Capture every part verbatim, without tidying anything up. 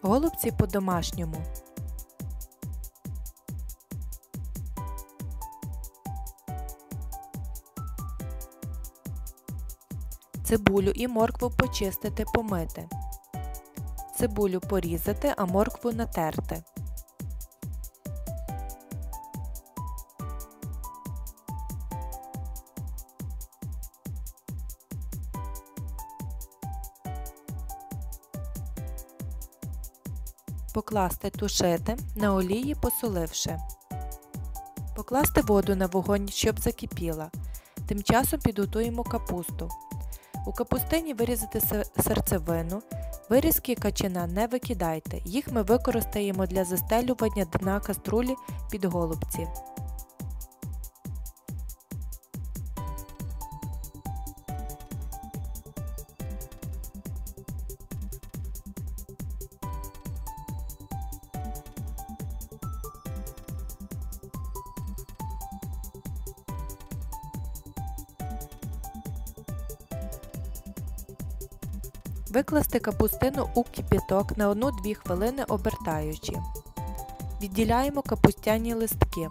Голубці по-домашньому. Цибулю і моркву почистити, помити. Цибулю порізати, а моркву натерти. Покласти тушити, на олії посоливши. Покласти воду на вогонь, щоб закипіла. Тим часом підготуємо капусту. У капустині вирізати серцевину. Вирізки качана не викидайте, їх ми використаємо для застелювання дна каструлі під голубці. Викласти капустину у кип'яток на одну-дві хвилини обертаючи. Відділяємо капустяні листки.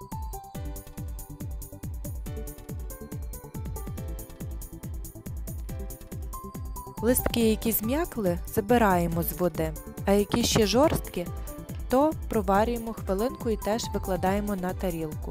Листки, які зм'якли, забираємо з води, а які ще жорсткі, то проварюємо хвилинку і теж викладаємо на тарілку.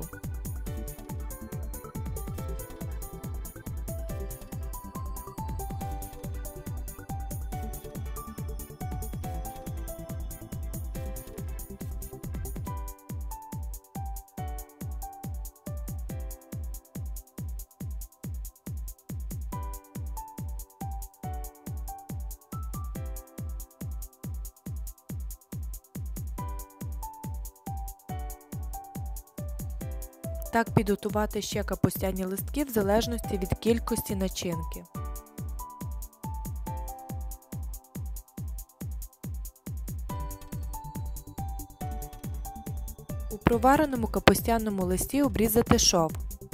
Так підготувати ще капустяні листки в залежності від кількості начинки. У провареному капустяному листі обрізати шов.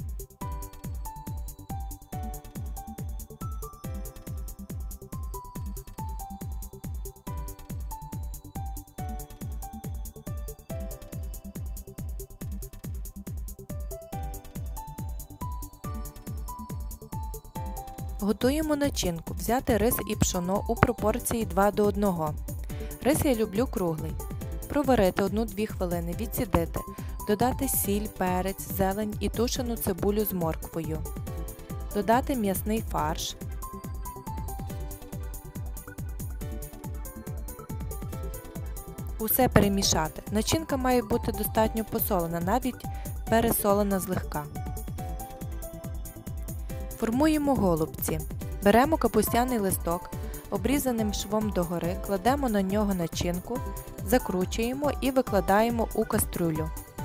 Готуємо начинку. Взяти рис і пшоно у пропорції два до одного. Рис я люблю круглий. Проварити одну-дві хвилини, відцідити. Додати сіль, перець, зелень і тушену цибулю з морквою. Додати м'ясний фарш. Усе перемішати. Начинка має бути достатньо посолена, навіть пересолена злегка. Формуємо голубці. Беремо капустяний листок, обрізаним швом догори, кладемо на нього начинку, закручуємо і викладаємо у каструлю.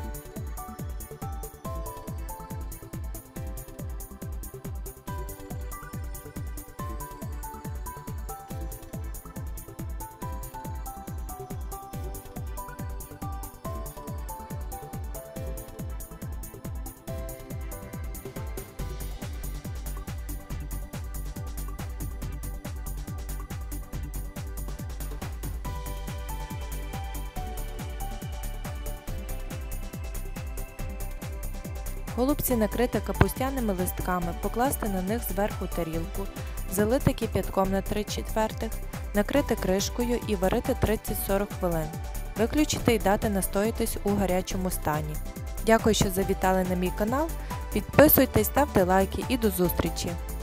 Голубці накрити капустяними листками, покласти на них зверху тарілку, залити кип'ятком на три чвертих, накрити кришкою і варити тридцять-сорок хвилин. Виключити і дати настоятись у гарячому стані. Дякую, що завітали на мій канал. Підписуйтесь, ставте лайки і до зустрічі!